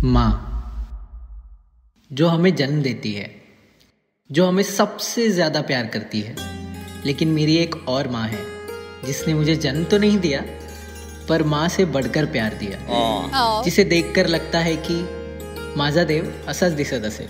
माँ, जो हमें जन्म देती है, जो हमें सबसे ज़्यादा प्यार करती है। लेकिन मेरी एक और माँ है जिसने मुझे जन्म तो नहीं दिया पर माँ से बढ़कर प्यार दिया, जिसे देखकर लगता है कि माझा देव असाच दिसत असेल।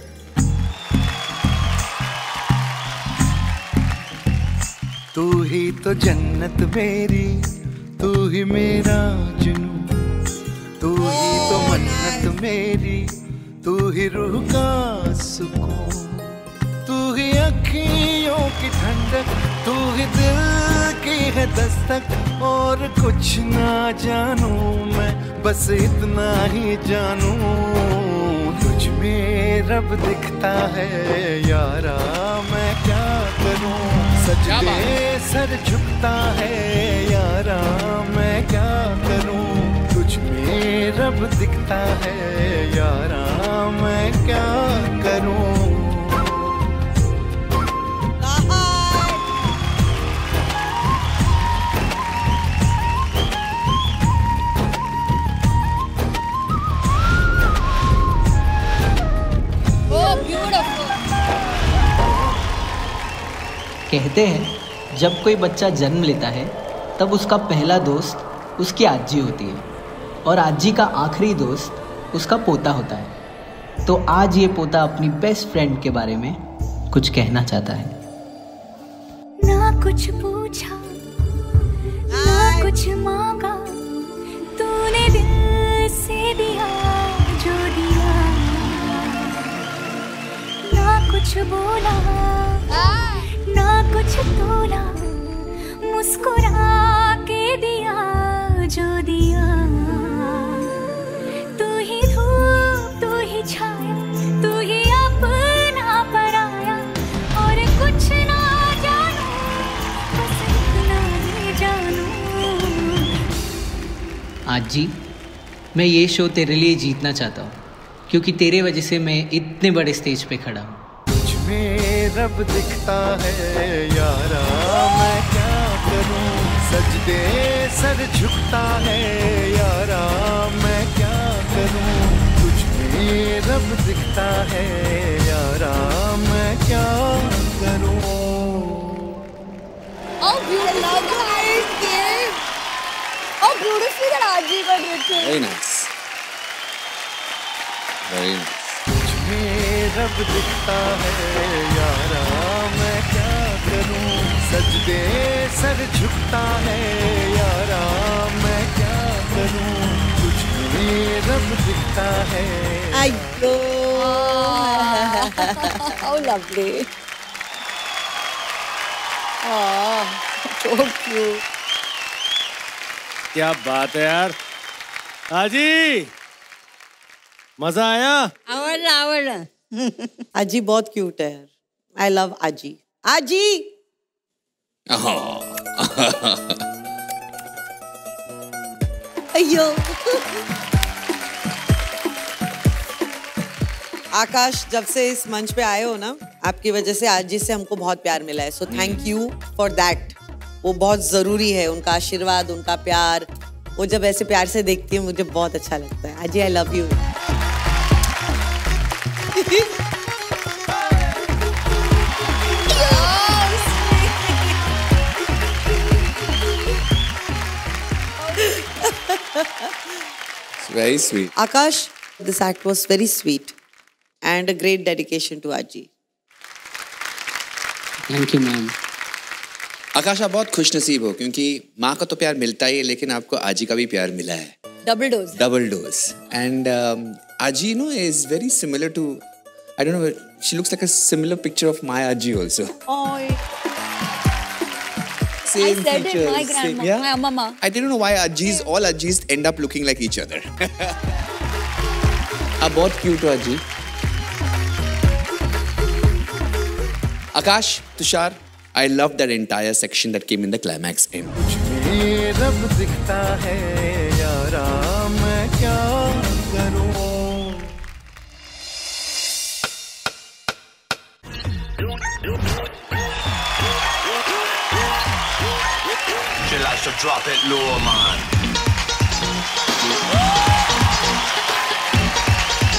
तू ही तो जन्नत मेरी, तू ही मेरा जुनून, तू ही तो मन्नत मेरी, तू ही रूह का सुकून, तू ही अखियों की ठंडक, तू ही दिल की है दस्तक। और कुछ ना जानू मैं, बस इतना ही जानू, तुझ में रब दिखता है यारा, मैं क्या करूं। सजदे सर झुकता है यारा, मैं क्या करूं। तुझ में रब दिखता है यारा, मैं क्या करूं। कहते हैं जब कोई बच्चा जन्म लेता है तब उसका पहला दोस्त उसकी आजी होती है और आजी का आखिरी दोस्त उसका पोता होता है। तो आज ये पोता अपनी बेस्ट फ्रेंड के बारे में कुछ कहना चाहता है। ना कुछ पूछा ना कुछ मांगा, तूने दिल से दिया जो दिया। ना कुछ बोला ना कुछ तोला, मुस्कुरा के दिया जो दिया। तू ही धूप तू ही छाया, तू ही अपना पराया, और कुछ ना जानू बस इतना ही जानू। आजी, मैं ये शो तेरे लिए जीतना चाहता हूँ क्योंकि तेरे वजह से मैं इतने बड़े स्टेज पे खड़ा हूँ। रब दिखता है यारा, मैं क्या करूं। सजदे सर झुकता है यारा, मैं क्या करूं। तुझ में रब दिखता है यारा, मैं क्या करूं। How beautiful guys came. How beautifully that Aji got written. Very nice. Very nice. रब दिखता है यारा, मैं क्या करूं। सजदे सर झुकता है यारा, मैं क्या करूं। तुझ में रब दिखता है। Ayo. How lovely. Oh, so cute. क्या बात है यार आजी, मजा आया। आवडला आजी बहुत क्यूट है यार। आई लव आजी। आजी अयो आकाश, जब से इस मंच पे आए हो ना, आपकी वजह से आजी से हमको बहुत प्यार मिला है। So thank you for that. वो बहुत जरूरी है, उनका आशीर्वाद, उनका प्यार। वो जब ऐसे प्यार से देखती है मुझे बहुत अच्छा लगता है। आजी I love you. Very sweet. Akash, this act was very sweet and a great dedication to Aji. Thank you ma'am. Akash, आप बहुत खुशनसीब हो क्योंकि माँ का तो प्यार मिलता ही है, लेकिन आपको आजी का भी प्यार मिला है। Double dose. Double dose. And Aji, you know, is very similar to, I don't know, she looks like a similar picture of my Aji also. Oh, Same I said features, it, my grandma, yeah? my mama. I didn't know why all Ajis end up looking like each other. आप बहुत cute हो Aji. Akash, Tushar, I loved that entire section that came in the climax end. मुझे रब दिखता है यारा, मैं क्या करूं। She likes to drop it low, man.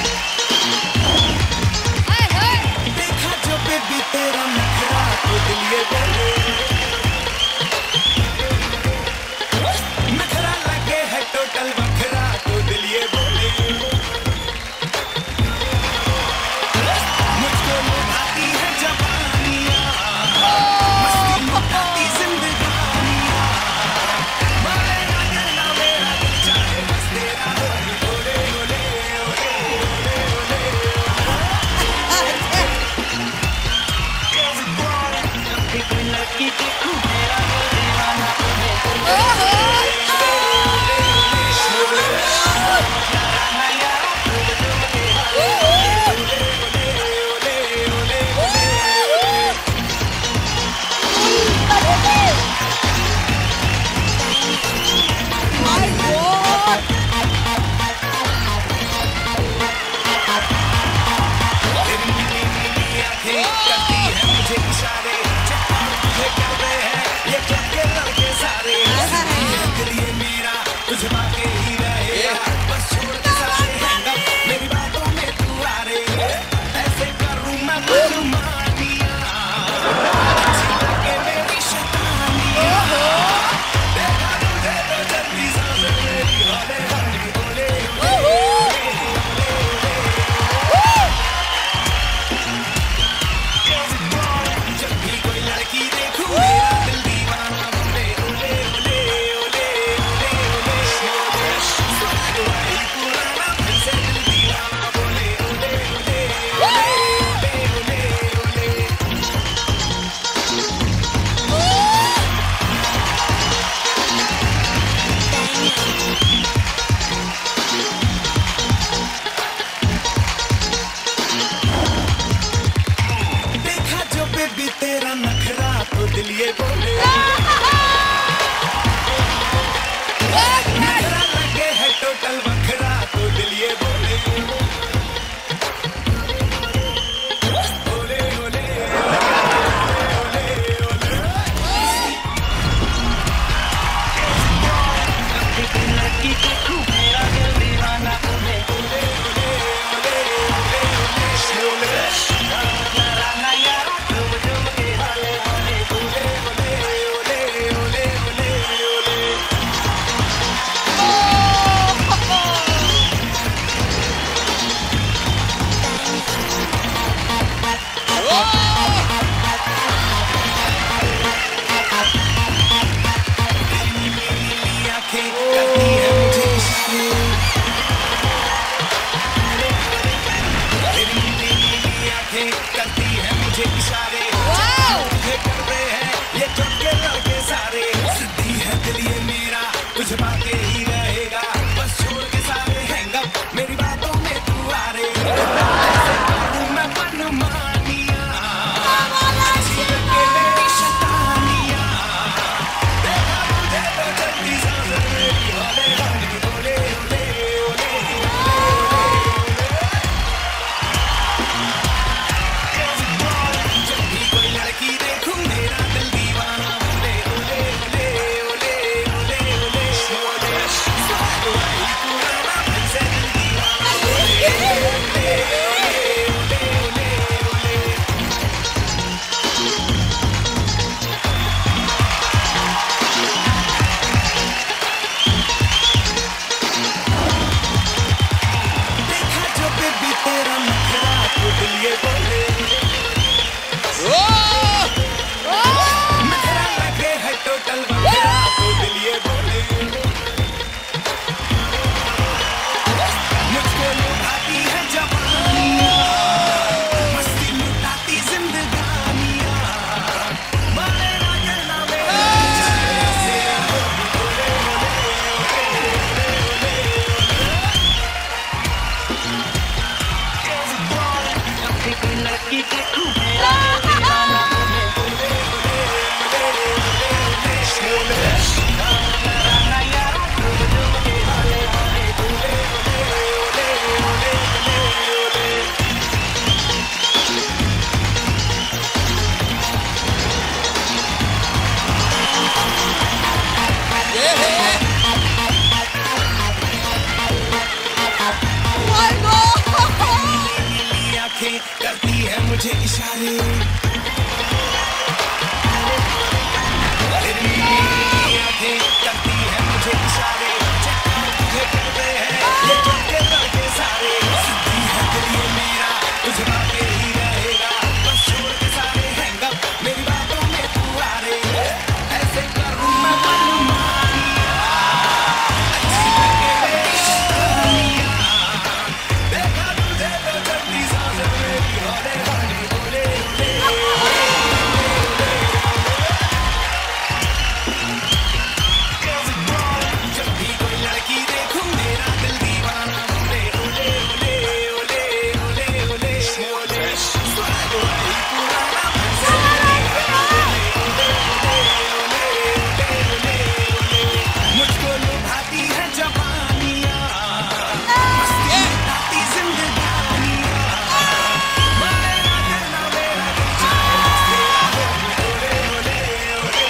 आंखें करती है मुझे इशारे, तेरी आंखें करती है मुझे इशारे, तुझे करते हैं ये लड़के सारे, सिद्धि है दिल ये मेरा तुझे बाके ही रहेगा, बस छोड़ के सारे हैंगअप मेरी बातों में तू आ रे, ऐसे करूं मैं मनमानियां, अच्छी लगे मेरी कहानियां, देखा तुझे तो चलती सांसें मेरी होले होले होले होले। जब भी कोई लड़की देखूं मेरा दिल दीवाना बोले ओले ओले ओले ओले ओले ओले, स्वैग वही पुराना मुझको लुभाती है जवानियां, मस्ती लुटाती जिंदगानियां, मेरा दिल ना मेरा दिल चाहे ओले ओले ओले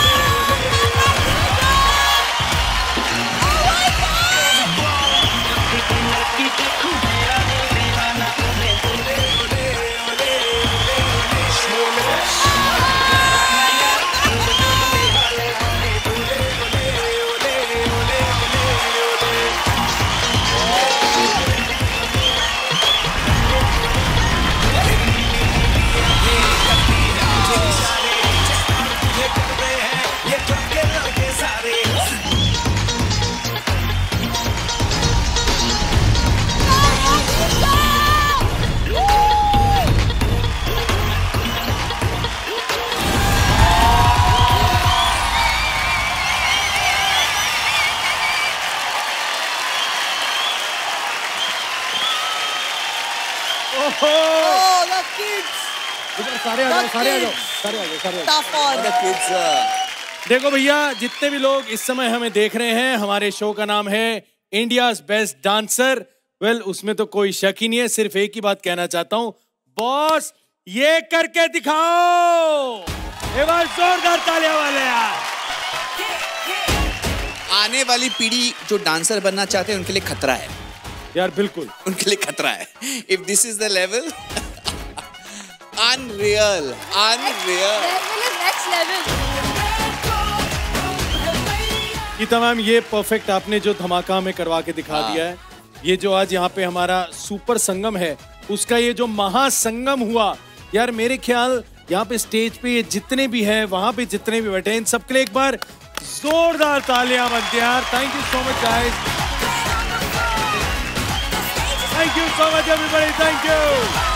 ये लड़के लड़के सारे। Oh, the kids. सारे आ जाओ, सारे आ जाओ, सारे आ जाओ, सारे आ जाओ। Tough on. The kids, देखो भैया, जितने भी लोग इस समय हमें देख रहे हैं, हमारे शो का नाम है इंडियाज बेस्ट डांसर। वेल, उसमें तो कोई शक ही नहीं है, सिर्फ एक ही बात कहना चाहता हूँ, बॉस ये करके दिखाओ। एक बार जोरदार तालियां वाले यार। आने वाली पीढ़ी जो डांसर बनना चाहते हैं उनके लिए खतरा है यार, बिल्कुल उनके लिए खतरा है। If this is the level, unreal unreal. Next level. ये तमाम ये परफेक्ट आपने जो धमाका में करवा के दिखा दिया है। ये जो आज यहाँ पे हमारा सुपर संगम है, उसका ये जो महासंगम हुआ यार, मेरे ख्याल यहाँ पे स्टेज पे ये जितने भी हैं, वहां पे जितने भी बैठे हैं, इन सबके लिए एक बार जोरदार तालियां बनती हैं यार। Thank you so much guys, thank you so much everybody, thank you.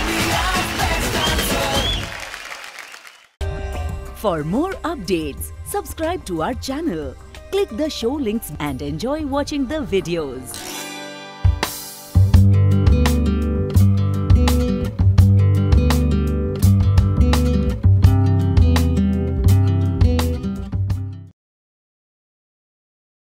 For more updates, subscribe to our channel, click the show links and enjoy watching the videos.